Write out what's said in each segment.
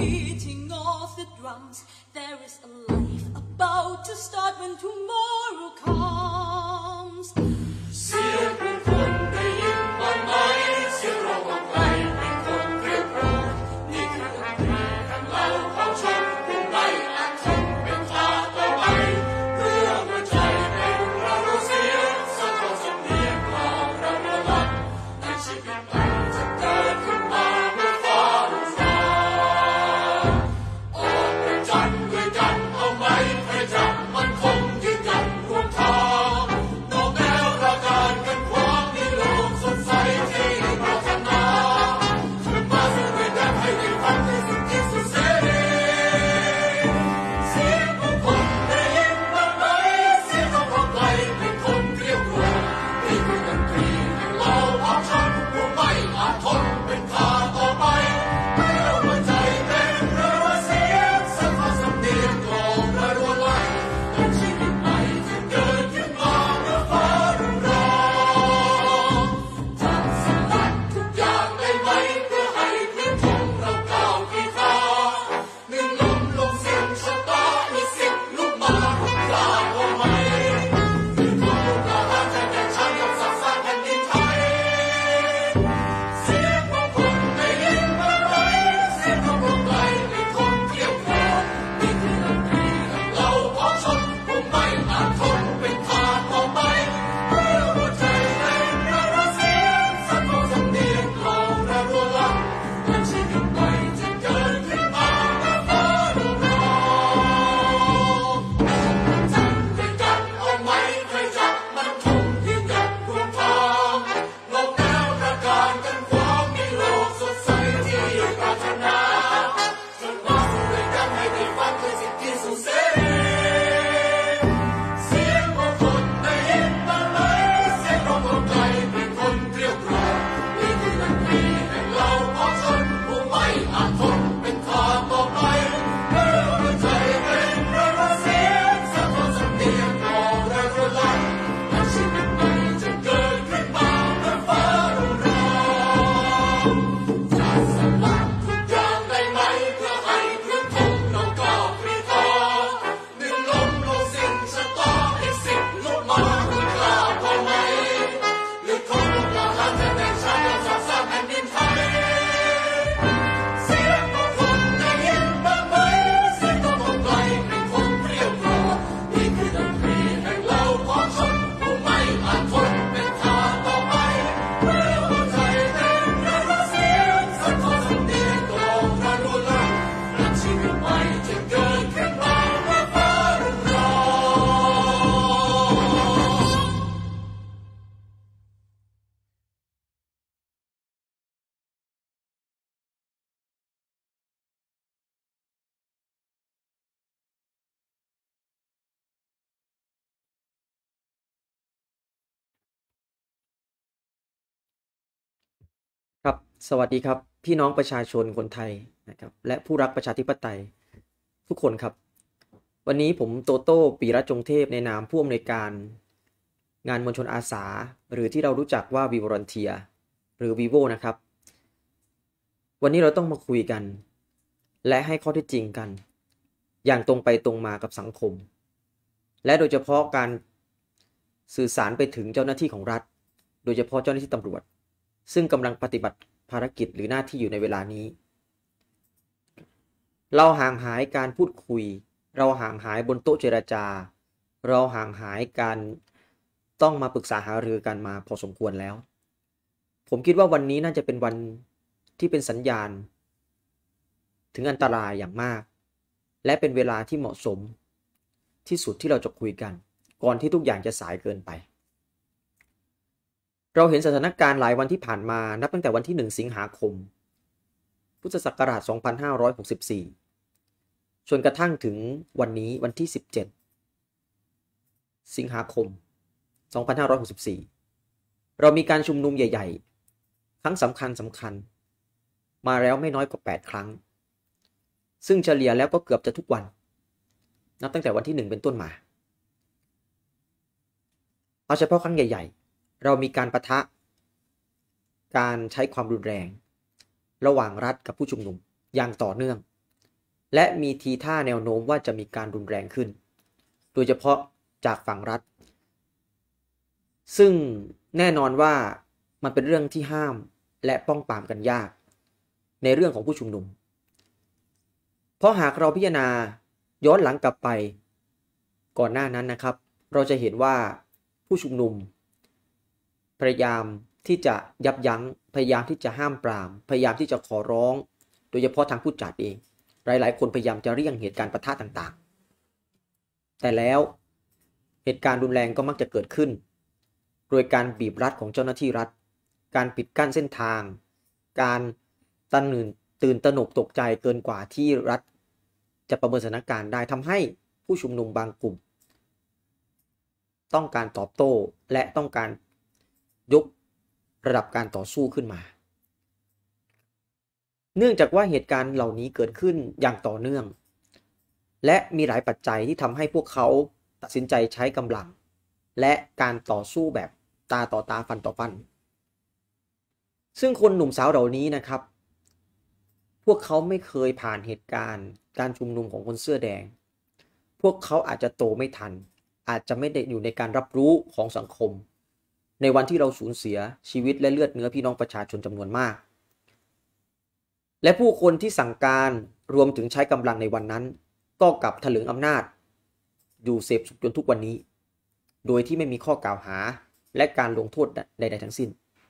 beating of the drums. There is a life about to start when tomorrow comes. เสียงผู้คนได้ยินบ้างไหมเสียงร้องของใครเป็นคนเรียกร้องนี่คือดนตรีแห่งเราของชนผู้ไม่อาจทนเป็นท่าต่อไปเพื่อหัวใจเป็นเราเสียงสะท้อนสำเนียงของเราระลับนั่นชีวิตใหม่จะเกิดขึ้นมาเมื่อฟ้ารุ่งรางออกประจันด้วยกันเอาไหมให้จับมันคงยืนหยัดรวมทางนอกแนวราการกันขวางในโลกสดใสที่ปรารถนาขึ้นมาสู่ด้วยกันให้ได้ฟังในสิ่งที่สุดเสรีเสียงผู้คนได้ยินบ้างไหมเสียงของความไกลเป็นคนเกลียวกลัวนี่คือดนตรีแห่งเราของชนผู้ไม่อาจทนเป็นท่าต่อไปเมื่อหัวใจเต้นระรัวเสียงสะท้อนสำเนียงของระรัวไหลนั่นชีวิตใหม่จะเกิดขึ้นมาเมื่อฟ้ารุ่งรางจะสลัดทุกอย่างได้ไหมเพื่อให้พื้นของเราก้าวกี่ขาหนึ่งลมลงเสียงชะตาอีกสิบลูกมาลุกลาเอาไหมคือคนลูกหลานจะแบ่งชั้นกับสร้างแผ่นดินไทยเสียงของคนได้ยินบ้างไหมเสียงของคนไกลเป็นคนเกลียวกราดนี่คือดนตรีแห่งเราของชนผู้ไม่อาจทนเป็นท่าต่อไปเมื่อหัวใจเต้นระรัวเสียงสะท้อนสำเนียงของระรัวลั่นนั่นชีวิตใหม่จะเกิดขึ้นมาเมื่อฟ้ารุ่งรางจันด้วยกันเอาไหมใครจับมันคงยืนหยัดรวมทางโลกแนวประการกันขวางมีโลกสดใสที่ปรารถนาจนมาสู่ด้วยกันให้ได้ฟังคือสิ่งที่สุดเสรีเสียงของคนได้ยินบ้างไหมเสียงร้องของใครเป็นคนเกลียวกราดนี่คือดนตรีแห่งเราของชนผู้ไม่อาจทนเป็นท่าต่อไปเมื่อหัวใจเป็นระรัวเสียงสะท้อนสำเนียงของระรัวลั่นนั่นชีวิตใหม่จะเกิดขึ้นมาเมื่อฟ้ารุ่งรางจะสลัดทุกอย่างได้ไหมเพื่อให้พื้นของเราก้าวปรีทางหนึ่งลมลงสิ้นชะตาอีกสิบลูกมาลุกลาพอไหมหรือของลูกหลานจะแบ่งชั้นกับสร้างแผ่นดินไทยเสียงของคนได้ยินบ้างไหมเสียงของคนไกลเป็นคนเกลียวกราดนี่คือดนตรีแห่งเราของชนผู้ไม่อาจทนเป็นท่าต่อไปเมื่อหัวใจเต้นระรัวเสียงสะท้อนสำเนียงของระรัวลั่นนั่นชีวิตใหม่จะเกิดขึ้นมาเมื่อฟ้ารุ่งรางครับสวัสดีครับพี่น้องประชาชนคนไทยนะครับและผู้รักประชาธิปไตยทุกคนครับวันนี้ผมโตโต้ปีระจงเทพในนามผู้อำนวยการงานมวลชนอาสาหรือที่เรารู้จักว่า We Volunteer หรือ Vivo นะครับวันนี้เราต้องมาคุยกันและให้ข้อเท็จจริงกันอย่างตรงไปตรงมากับสังคมและโดยเฉพาะการสื่อสารไปถึงเจ้าหน้าที่ของรัฐโดยเฉพาะเจ้าหน้าที่ตำรวจซึ่งกำลังปฏิบัติภารกิจหรือหน้าที่อยู่ในเวลานี้เราห่างหายการพูดคุยเราห่างหายบนโต๊ะเจรจาเราห่างหายการต้องมาปรึกษาหารือกันมาพอสมควรแล้วผมคิดว่าวันนี้น่าจะเป็นวันที่เป็นสัญญาณถึงอันตรายอย่างมากและเป็นเวลาที่เหมาะสมที่สุดที่เราจะคุยกันก่อนที่ทุกอย่างจะสายเกินไปเราเห็นสถานการณ์หลายวันที่ผ่านมานับตั้งแต่วันที่1 สิงหาคมพุทธศักราช 2564 จนกระทั่งถึงวันนี้วันที่ 17 สิงหาคม 2564 เรามีการชุมนุมใหญ่ๆครั้งสำคัญมาแล้วไม่น้อยกว่า 8 ครั้งซึ่งเฉลี่ยแล้วก็เกือบจะทุกวันนับตั้งแต่วันที่1เป็นต้นมาเอาเฉพาะครั้งใหญ่ๆเรามีการปะทะการใช้ความรุนแรงระหว่างรัฐกับผู้ชุมนุมอย่างต่อเนื่องและมีทีท่าแนวโน้มว่าจะมีการรุนแรงขึ้นโดยเฉพาะจากฝั่งรัฐซึ่งแน่นอนว่ามันเป็นเรื่องที่ห้ามและป้องปรามกันยากในเรื่องของผู้ชุมนุมเพราะหากเราพิจารณาย้อนหลังกลับไปก่อนหน้านั้นนะครับเราจะเห็นว่าผู้ชุมนุมพยายามที่จะยับยั้งพยายามที่จะห้ามปรามพยายามที่จะขอร้องโดยเฉพาะทางผู้จัดเองหลายๆคนพยายามจะเลี่ยงเหตุการณ์ปะทะต่างๆแต่แล้วเหตุการณ์รุนแรงก็มักจะเกิดขึ้นโดยการบีบรัดของเจ้าหน้าที่รัฐการปิดกั้นเส้นทางการตื่นตระหนกตกใจเกินกว่าที่รัฐจะประเมินสถานการณ์ได้ทำให้ผู้ชุมนุมบางกลุ่มต้องการตอบโต้และต้องการยกระดับการต่อสู้ขึ้นมาเนื่องจากว่าเหตุการณ์เหล่านี้เกิดขึ้นอย่างต่อเนื่องและมีหลายปัจจัยที่ทำให้พวกเขาตัดสินใจใช้กำลังและการต่อสู้แบบตาต่อตาฟันต่อฟันซึ่งคนหนุ่มสาวเหล่านี้นะครับพวกเขาไม่เคยผ่านเหตุการณ์การชุมนุมของคนเสื้อแดงพวกเขาอาจจะโตไม่ทันอาจจะไม่ได้อยู่ในการรับรู้ของสังคมในวันที่เราสูญเสียชีวิตและเลือดเนื้อพี่น้องประชาชนจำนวนมากและผู้คนที่สั่งการรวมถึงใช้กำลังในวันนั้นก็กลับถลึงอำนาจอยู่เสพสุขจนทุกวันนี้โดยที่ไม่มีข้อกล่าวหาและการลงโทษใดๆทั้งสิ้น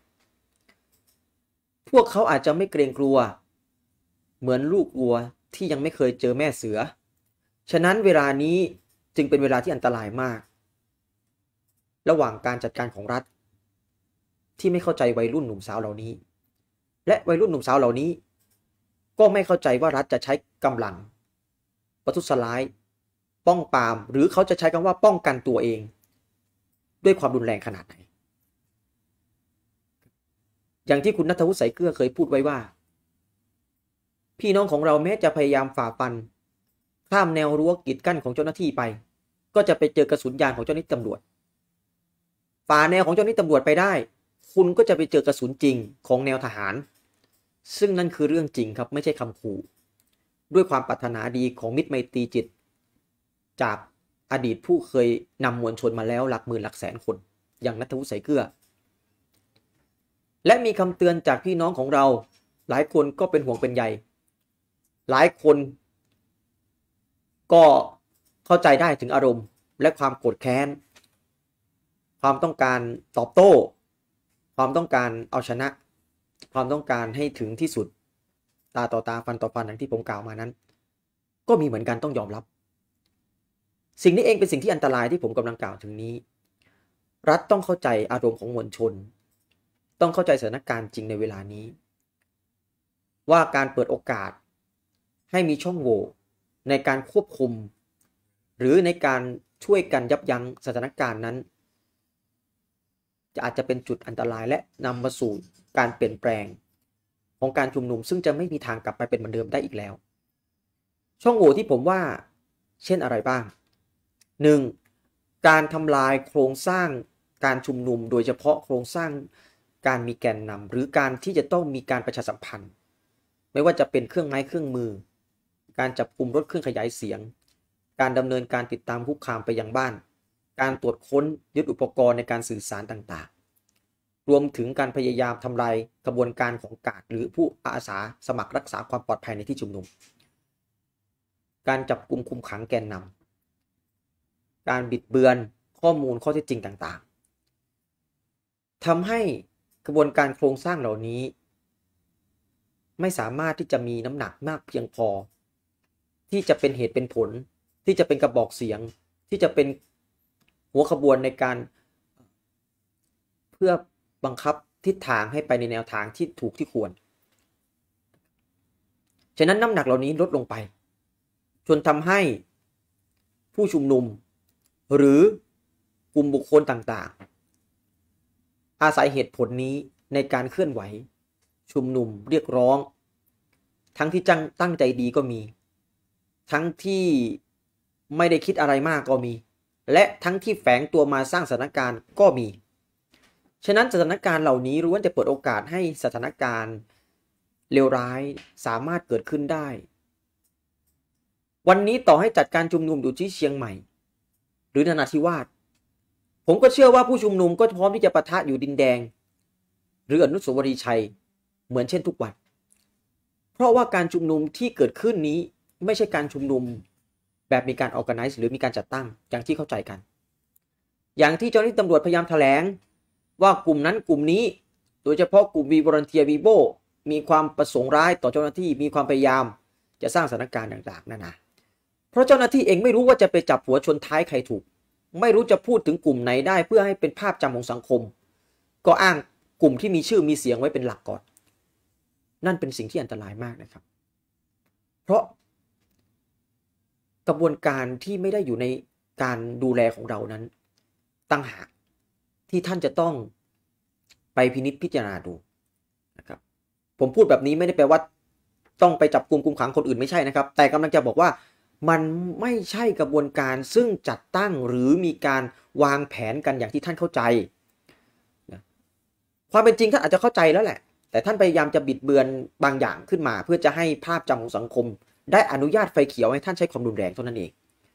พวกเขาอาจจะไม่เกรงกลัวเหมือนลูกวัวที่ยังไม่เคยเจอแม่เสือฉะนั้นเวลานี้จึงเป็นเวลาที่อันตรายมากระหว่างการจัดการของรัฐที่ไม่เข้าใจวัยรุ่นหนุ่มสาวเหล่านี้และวัยรุ่นหนุ่มสาวเหล่านี้ก็ไม่เข้าใจว่ารัฐจะใช้กำลังประทุษร้ายป้องปรามหรือเขาจะใช้คำว่าป้องกันตัวเองด้วยความรุนแรงขนาดไหนอย่างที่คุณณัฐวุฒิ สายเกลือเคยพูดไว้ว่าพี่น้องของเราแม้จะพยายามฝ่าฟันข้ามแนวรั้วกีดกั้นของเจ้าหน้าที่ไปก็จะไปเจอกระสุนยางของเจ้าหน้าที่ตำรวจฝ่าแนวของเจ้าหน้าที่ตำรวจไปได้คุณก็จะไปเจอกระสุนจริงของแนวทหารซึ่งนั่นคือเรื่องจริงครับไม่ใช่คำขู่ด้วยความปรารถนาดีของมิตรไมตรีจิตจากอดีตผู้เคยนำมวลชนมาแล้วหลักหมื่นหลักแสนคนอย่างณัฐวุฒิ สายเกลือและมีคำเตือนจากพี่น้องของเราหลายคนก็เป็นห่วงเป็นใยหลายคนก็เข้าใจได้ถึงอารมณ์และความโกรธแค้นความต้องการตอบโต้ความต้องการเอาชนะความต้องการให้ถึงที่สุดตาต่อตาฟันต่อฟันอย่างที่ผมกล่าวมานั้นก็มีเหมือนกันต้องยอมรับสิ่งนี้เองเป็นสิ่งที่อันตรายที่ผมกำลังกล่าวถึงนี้รัฐต้องเข้าใจอารมณ์ของมวลชนต้องเข้าใจสถานการณ์จริงในเวลานี้ว่าการเปิดโอกาสให้มีช่องโหว่ในการควบคุมหรือในการช่วยกันยับยั้งสถานการณ์นั้นอาจจะเป็นจุดอันตรายและนำมาสู่การเปลี่ยนแปลงของการชุมนุมซึ่งจะไม่มีทางกลับไปเป็นเหมือนเดิมได้อีกแล้วช่องโหว่ที่ผมว่าเช่นอะไรบ้าง 1. การทำลายโครงสร้างการชุมนุมโดยเฉพาะโครงสร้างการมีแกนนำหรือการที่จะต้องมีการประชาสัมพันธ์ไม่ว่าจะเป็นเครื่องไม้เครื่องมือการจับกุมรถเครื่องขยายเสียงการดำเนินการติดตามคุกคามไปยังบ้านการตรวจค้นยึดอุปกรณ์ในการสื่อสารต่างๆรวมถึงการพยายามทำลายกระบวนการของกาดหรือผู้อาสาสมัครรักษาความปลอดภัยในที่ชุมนุมการจับกุมคุมขังแกนนำการบิดเบือนข้อมูลข้อเท็จจริงต่างๆทำให้กระบวนการโครงสร้างเหล่านี้ไม่สามารถที่จะมีน้ำหนักมากเพียงพอที่จะเป็นเหตุเป็นผลที่จะเป็นกระบอกเสียงที่จะเป็นหัวขบวนในการเพื่อบังคับทิศทางให้ไปในแนวทางที่ถูกที่ควรฉะนั้นน้ำหนักเหล่านี้ลดลงไปจนทำให้ผู้ชุมนุมหรือกลุ่มบุคคลต่างๆอาศัยเหตุผลนี้ในการเคลื่อนไหวชุมนุมเรียกร้องทั้งที่ตั้งใจดีก็มีทั้งที่ไม่ได้คิดอะไรมากก็มีและทั้งที่แฝงตัวมาสร้างสถานการณ์ก็มีฉะนั้นสถานการณ์เหล่านี้ล้วนจะเปิดโอกาสให้สถานการณ์เลวร้ายสามารถเกิดขึ้นได้วันนี้ต่อให้จัดการชุมนุมอยู่ที่เชียงใหม่หรือนราธิวาสผมก็เชื่อว่าผู้ชุมนุมก็พร้อมที่จะปะทะอยู่ดินแดงหรืออนุสาวรีย์ชัยเหมือนเช่นทุกวันเพราะว่าการชุมนุมที่เกิดขึ้นนี้ไม่ใช่การชุมนุมแบบมีการ organize หรือมีการจัดตั้งอย่างที่เข้าใจกันอย่างที่เจ้าหน้าที่ตำรวจพยายามแถลงว่ากลุ่มนั้นกลุ่มนี้โดยเฉพาะกลุ่มวีวอลันเทียวีโบมีความประสงค์ร้ายต่อเจ้าหน้าที่มีความพยายามจะสร้างสถานการณ์ต่างๆนั่นนะเพราะเจ้าหน้าที่เองไม่รู้ว่าจะไปจับหัวชนท้ายใครถูกไม่รู้จะพูดถึงกลุ่มไหนได้เพื่อให้เป็นภาพจำของสังคมก็อ้างกลุ่มที่มีชื่อมีเสียงไว้เป็นหลักก่อนนั่นเป็นสิ่งที่อันตรายมากนะครับเพราะกระบวนการที่ไม่ได้อยู่ในการดูแลของเรานั้นตั้งหากที่ท่านจะต้องไปพินิจพิจารณาดูนะครับผมพูดแบบนี้ไม่ได้แปลว่าต้องไปจับกุมขังคนอื่นไม่ใช่นะครับแต่กำลังจะบอกว่ามันไม่ใช่กระบวนการซึ่งจัดตั้งหรือมีการวางแผนกันอย่างที่ท่านเข้าใจนะความเป็นจริงท่านอาจจะเข้าใจแล้วแหละแต่ท่านพยายามจะบิดเบือนบางอย่างขึ้นมาเพื่อจะให้ภาพจำของสังคมได้อนุญาตไฟเขียวให้ท่านใช้ความรุนแรงเท่านั้นเอง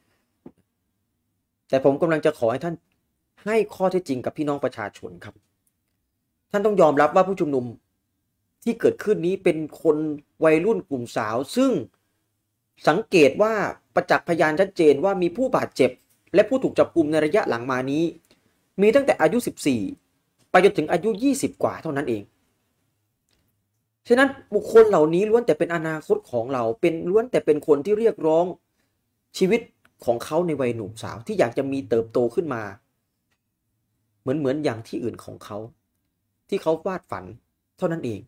แต่ผมกำลังจะขอให้ท่านให้ข้อเท็จจริงกับพี่น้องประชาชนครับท่านต้องยอมรับว่าผู้ชุมนุมที่เกิดขึ้นนี้เป็นคนวัยรุ่นกลุ่มสาวซึ่งสังเกตว่าประจักษ์พยานชัดเจนว่ามีผู้บาดเจ็บและผู้ถูกจับกุมในระยะหลังมานี้มีตั้งแต่อายุ14ไปจนถึงอายุ20กว่าเท่านั้นเองฉะนั้นบุคคลเหล่านี้ล้วนแต่เป็นอนาคตของเราเป็นล้วนแต่เป็นคนที่เรียกร้องชีวิตของเขาในวัยหนุ่มสาวที่อยากจะมีเติบโตขึ้นมาเหมือนอย่างที่อื่นของเขาที่เขาวาดฝันเท่านั้นเอง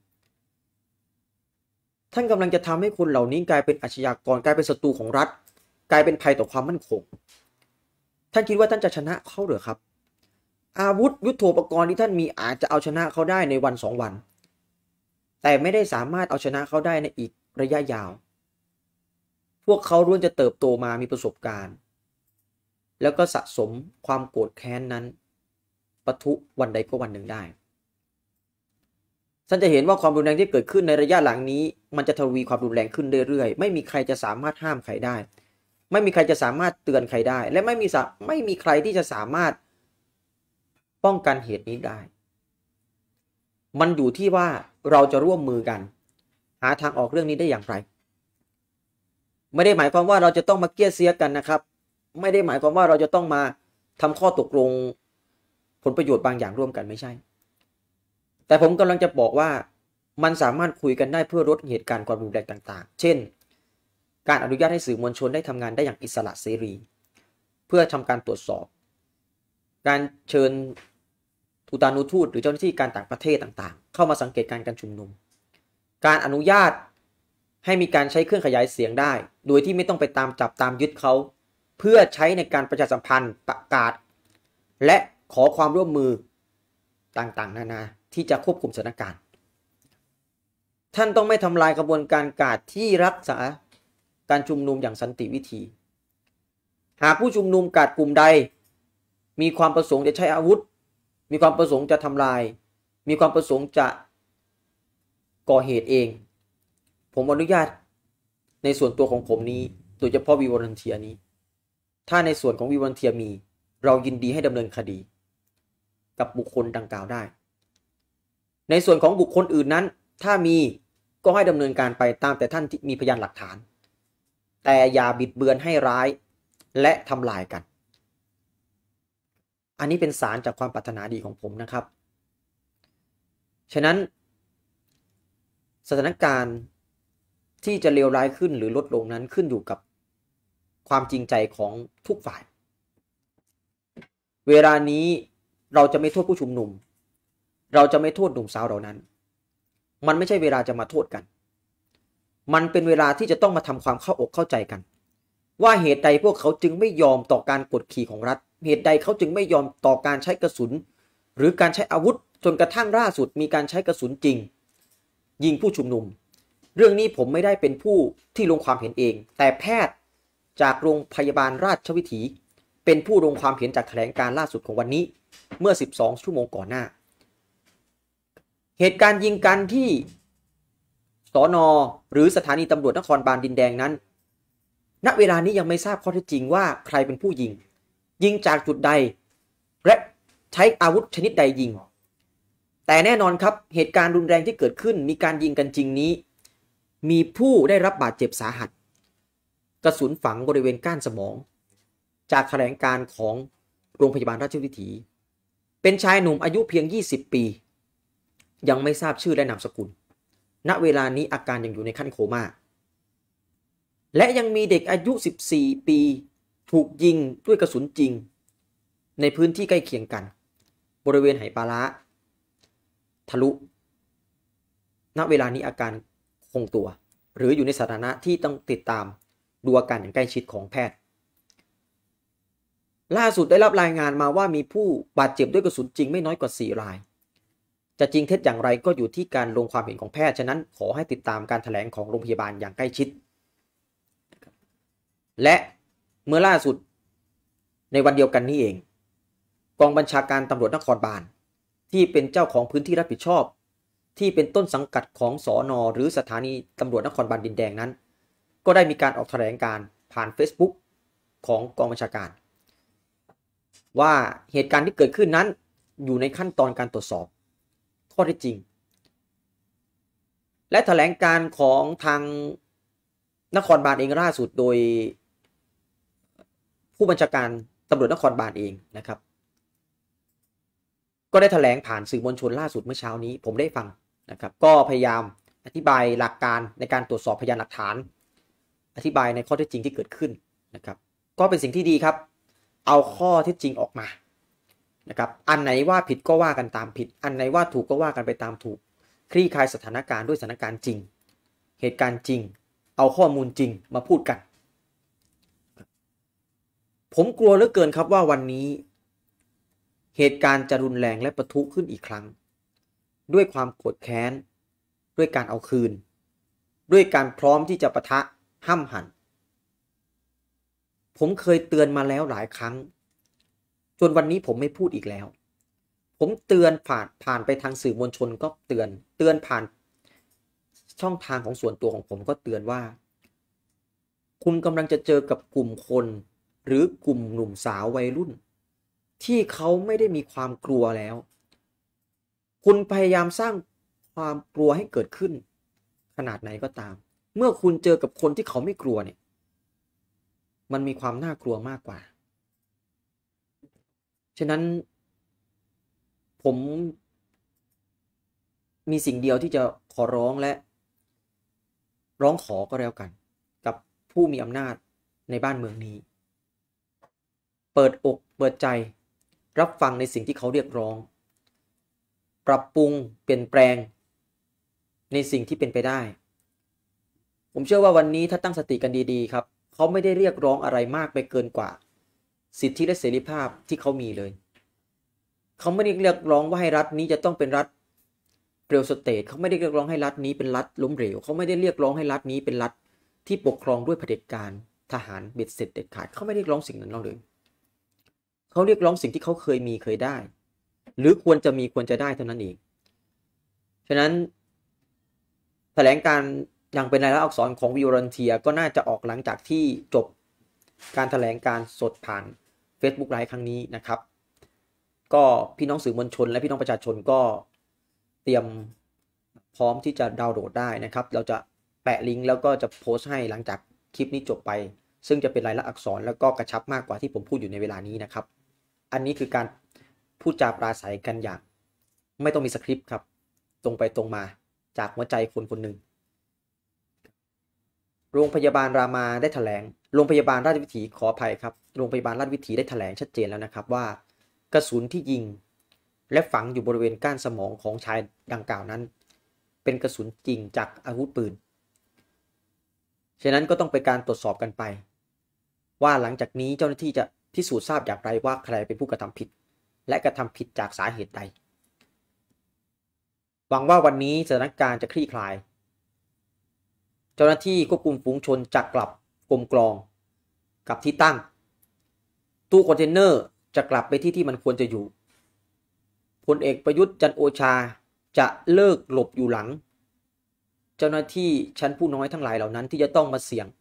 ท่านกำลังจะทำให้คนเหล่านี้กลายเป็นอาชญากรกลายเป็นศัตรูของรัฐกลายเป็นภัยต่อความมั่นคงท่านคิดว่าท่านจะชนะเขาหรือครับอาวุธยุทโธปกรณ์ที่ท่านมีอาจจะเอาชนะเขาได้ในวัน2 วันแต่ไม่ได้สามารถเอาชนะเขาได้ในอีกระยะยาวพวกเขาล้วนจะเติบโตมามีประสบการณ์แล้วก็สะสมความโกรธแค้นนั้นปะทุวันใดก็วันหนึ่งได้ท่านจะเห็นว่าความรุนแรงที่เกิดขึ้นในระยะหลังนี้มันจะทวีความรุนแรงขึ้นเรื่อยๆไม่มีใครจะสามารถห้ามใครได้ไม่มีใครจะสามารถเตือนใครได้และไม่มีใครที่จะสามารถป้องกันเหตุนี้ได้มันอยู่ที่ว่าเราจะร่วมมือกันหาทางออกเรื่องนี้ได้อย่างไรไม่ได้หมายความว่าเราจะต้องมาเกี้ยเสียกันนะครับไม่ได้หมายความว่าเราจะต้องมาทำข้อตกลงผลประโยชน์บางอย่างร่วมกันไม่ใช่แต่ผมกำลังจะบอกว่ามันสามารถคุยกันได้เพื่อลดเหตุการณ์ความรุนแรงต่างๆเช่นการอนุญาตให้สื่อมวลชนได้ทำงานได้อย่างอิสระเสรีเพื่อทำการตรวจสอบการเชิญทูตานุทูตหรือเจ้าหน้าที่การต่างประเทศต่างๆเข้ามาสังเกตการชุมนุมการอนุญาตให้มีการใช้เครื่องขยายเสียงได้โดยที่ไม่ต้องไปตามจับตามยึดเขาเพื่อใช้ในการประชาสัมพันธ์ประกาศและขอความร่วมมือต่างๆนานาที่จะควบคุมสถานการณ์ท่านต้องไม่ทำลายกระบวนการที่รักษาการชุมนุมอย่างสันติวิธีหากผู้ชุมนุมกาดกลุ่มใดมีความประสงค์จะใช้อาวุธมีความประสงค์จะทำลายมีความประสงค์จะก่อเหตุเองผมอนุญาตในส่วนตัวของผมนี้โดยเฉพาะวีวอลันเทียนี้ถ้าในส่วนของวีวอลันเทียมีเรายินดีให้ดำเนินคดีกับบุคคลดังกล่าวได้ในส่วนของบุคคลอื่นนั้นถ้ามีก็ให้ดำเนินการไปตามแต่ท่านที่มีพยานหลักฐานแต่อย่าบิดเบือนให้ร้ายและทำลายกันอันนี้เป็นสารจากความปรารถนาดีของผมนะครับฉะนั้นสถานการณ์ที่จะเลวร้ายขึ้นหรือลดลงนั้นขึ้นอยู่กับความจริงใจของทุกฝ่ายเวลานี้เราจะไม่โทษผู้ชุมนุมเราจะไม่โทษหนุ่มสาวเหล่านั้นมันไม่ใช่เวลาจะมาโทษกันมันเป็นเวลาที่จะต้องมาทำความเข้าอกเข้าใจกันว่าเหตุใดพวกเขาจึงไม่ยอมต่อการกดขี่ของรัฐเหตุใดเขาจึงไม่ยอมต่อการใช้กระสุนหรือการใช้อาวุธจนกระทั่งล่าสุดมีการใช้กระสุนจริงยิงผู้ชุมนุมเรื่องนี้ผมไม่ได้เป็นผู้ที่ลงความเห็นเองแต่แพทย์จากโรงพยาบาลราชวิถีเป็นผู้ลงความเห็นจากแถลงการล่าสุดของวันนี้เมื่อ12 ชั่วโมงก่อนหน้าเหตุการณ์ยิงกันที่สน.หรือสถานีตำรวจนครบาลดินแดงนั้นณเวลานี้ยังไม่ทราบข้อเท็จจริงว่าใครเป็นผู้ยิงจากจุดใดและใช้อาวุธชนิดใดยิงแต่แน่นอนครับเหตุการณ์รุนแรงที่เกิดขึ้นมีการยิงกันจริงนี้มีผู้ได้รับบาดเจ็บสาหัสกระสุนฝังบริเวณก้านสมองจากแถลงการของโรงพยาบาลราชวิถีเป็นชายหนุ่มอายุเพียง20 ปียังไม่ทราบชื่อและนามสกุลณเวลานี้อาการยังอยู่ในขั้นโคม่าและยังมีเด็กอายุ14 ปีถูกยิงด้วยกระสุนจริงในพื้นที่ใกล้เคียงกันบริเวณไหปลาร้าทะลุณเวลานี้อาการคงตัวหรืออยู่ในสถานะที่ต้องติดตามดูอาการอย่างใกล้ชิดของแพทย์ล่าสุดได้รับรายงานมาว่ามีผู้บาดเจ็บด้วยกระสุนจริงไม่น้อยกว่า4 รายจะจริงเท็จอย่างไรก็อยู่ที่การลงความเห็นของแพทย์ฉะนั้นขอให้ติดตามการแถลงของโรงพยาบาลอย่างใกล้ชิดและเมื่อล่าสุดในวันเดียวกันนี้เองกองบัญชาการตำรวจนครบาลที่เป็นเจ้าของพื้นที่รับผิดชอบที่เป็นต้นสังกัดของสน.หรือสถานีตำรวจนครบาลดินแดงนั้นก็ได้มีการออกแถลงการผ่าน Facebook ของกองบัญชาการว่าเหตุการณ์ที่เกิดขึ้นนั้นอยู่ในขั้นตอนการตรวจสอบข้อเท็จจริงและแถลงการของทางนครบาลเองล่าสุดโดยผู้บัญชาการตำรวจนครบาลเองนะครับก็ได้แถลงผ่านสื่อมวลชนล่าสุดเมื่อเช้านี้ผมได้ฟังนะครับก็พยายามอธิบายหลักการในการตรวจสอบพยานหลักฐานอธิบายในข้อเท็จจริงที่เกิดขึ้นนะครับก็เป็นสิ่งที่ดีครับเอาข้อเท็จจริงออกมานะครับอันไหนว่าผิดก็ว่ากันตามผิดอันไหนว่าถูกก็ว่ากันไปตามถูกคลี่คลายสถานการณ์ด้วยสถานการณ์จริงเหตุการณ์จริงเอาข้อมูลจริงมาพูดกันผมกลัวเหลือเกินครับว่าวันนี้เหตุการณ์จะรุนแรงและปะทุขึ้นอีกครั้งด้วยความโกรธแค้นด้วยการเอาคืนด้วยการพร้อมที่จะปะทะห้ำหั่นผมเคยเตือนมาแล้วหลายครั้งจนวันนี้ผมไม่พูดอีกแล้วผมเตือนผ่านไปทางสื่อมวลชนก็เตือนผ่านช่องทางของส่วนตัวของผมก็เตือนว่าคุณกำลังจะเจอกับกลุ่มคนหรือกลุ่มหนุ่มสาววัยรุ่นที่เขาไม่ได้มีความกลัวแล้วคุณพยายามสร้างความกลัวให้เกิดขึ้นขนาดไหนก็ตามเมื่อคุณเจอกับคนที่เขาไม่กลัวเนี่ยมันมีความน่ากลัวมากกว่าฉะนั้นผมมีสิ่งเดียวที่จะขอร้องและร้องขอก็แล้วกันกับผู้มีอำนาจในบ้านเมืองนี้เปิดอกเปิดใจรับฟังในสิ่งที่เขาเรียกร้องปรับปรุงเปลี่ยนแปลงในสิ่งที่เป็นไปได้ผมเชื่อว่าวันนี้ถ้าตั้งสติกันดีๆครับเขาไม่ได้เรียกร้องอะไรมากไปเกินกว่าสิทธิและเสรีภาพที่เขามีเลยเขาไม่ได้เรียกร้องว่าให้รัฐนี้จะต้องเป็นรัฐเฟลสเตทเขาไม่ได้เรียกร้องให้รัฐนี้เป็นรัฐล้มเหลวเขาไม่ได้เรียกร้องให้รัฐนี้เป็นรัฐที่ปกครองด้วยเผด็จการทหารเบ็ดเสร็จเด็ดขาดเขาไม่ได้เรียกร้องสิ่งนั้นเลยเขาเรียกร้องสิ่งที่เขาเคยได้หรือควรจะมีควรจะได้เท่านั้นเองฉะนั้นแถลงการอย่างเป็นลายลักษณ์อักษรของวิวรันเทียก็น่าจะออกหลังจากที่จบการแถลงการสดผ่าน Facebook ไลฟ์ครั้งนี้นะครับก็พี่น้องสื่อมวลชนและพี่น้องประชาชนก็เตรียมพร้อมที่จะดาวน์โหลดได้นะครับเราจะแปะลิงก์แล้วก็จะโพสต์ให้หลังจากคลิปนี้จบไปซึ่งจะเป็นลายลักษณ์อักษรแล้วก็กระชับมากกว่าที่ผมพูดอยู่ในเวลานี้นะครับอันนี้คือการพูดจาปราศัยกันอย่างไม่ต้องมีสคริปต์ครับตรงไปตรงมาจากหัวใจคนคนหนึ่งโรงพยาบาลรามาได้แถลงโรงพยาบาลราชวิถีขออภัยครับโรงพยาบาลราชวิถีได้แถลงชัดเจนแล้วนะครับว่ากระสุนที่ยิงและฝังอยู่บริเวณก้านสมองของชายดังกล่าวนั้นเป็นกระสุนจริงจากอาวุธปืนฉะนั้นก็ต้องเป็นการตรวจสอบกันไปว่าหลังจากนี้เจ้าหน้าที่จะพิสูจน์ทราบอย่างไรว่าใครเป็นผู้กระทำผิดและกระทำผิดจากสาเหตุใดหวังว่าวันนี้สถานการณ์จะคลี่คลายเจ้าหน้าที่ควบคุมฝูงชนจะกลับกลมกลองกับที่ตั้งตู้คอนเทนเนอร์จะกลับไปที่มันควรจะอยู่พลเอกประยุทธ์จันทร์โอชาจะเลิกหลบอยู่หลังเจ้าหน้าที่ชั้นผู้น้อยทั้งหลายเหล่านั้นที่จะต้องมาเสี่ยง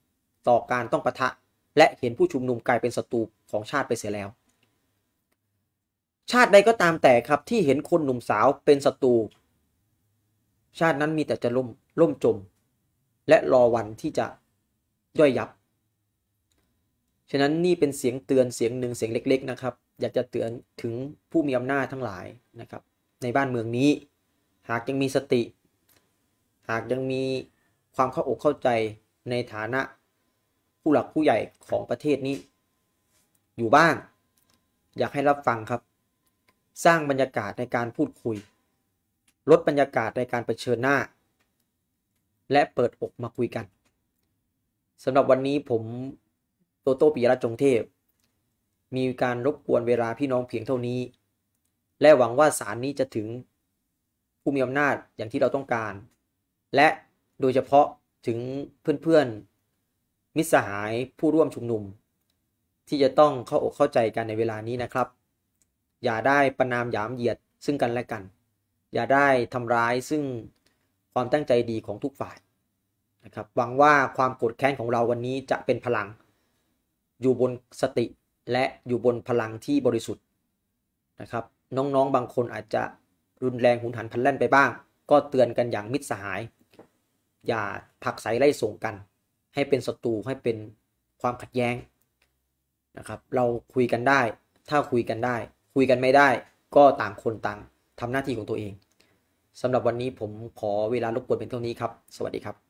ต่อการต้องปะทะและเห็นผู้ชุมนุมกลายเป็นศัตรูของชาติไปเสียแล้วชาติใดก็ตามแต่ครับที่เห็นคนหนุ่มสาวเป็นศัตรูชาตินั้นมีแต่จะล่มจมและรอวันที่จะย่อยยับฉะนั้นนี่เป็นเสียงเตือนเสียงหนึ่งเสียงเล็กๆนะครับอยากจะเตือนถึงผู้มีอำนาจทั้งหลายนะครับในบ้านเมืองนี้หากยังมีสติหากยังมีความเข้าอกเข้าใจในฐานะผู้หลักผู้ใหญ่ของประเทศนี้อยู่บ้างอยากให้รับฟังครับสร้างบรรยากาศในการพูดคุยลดบรรยากาศในการเผชิญหน้าและเปิดอกมาคุยกันสำหรับวันนี้ผมโตโต้ปิยรัตน์จงเทพมีการรบกวนเวลาพี่น้องเพียงเท่านี้และหวังว่าสารนี้จะถึงผู้มีอำนาจอย่างที่เราต้องการและโดยเฉพาะถึงเพื่อนๆมิตรสหายผู้ร่วมชุมนุมที่จะต้องเข้าอกเข้าใจกันในเวลานี้นะครับอย่าได้ประณามหยามเหยียดซึ่งกันและกันอย่าได้ทำร้ายซึ่งความตั้งใจดีของทุกฝ่ายนะครับหวังว่าความโกรธแค้นของเราวันนี้จะเป็นพลังอยู่บนสติและอยู่บนพลังที่บริสุทธิ์นะครับน้องๆบางคนอาจจะรุนแรงหุนหันพลันแล่นไปบ้างก็เตือนกันอย่างมิตรสหายอย่าผลักไสไล่ส่งกันให้เป็นศัตรูให้เป็นความขัดแย้งนะครับเราคุยกันได้ถ้าคุยกันได้คุยกันไม่ได้ก็ต่างคนต่างทำหน้าที่ของตัวเองสำหรับวันนี้ผมขอเวลารบกวนเป็นเท่านี้ครับสวัสดีครับ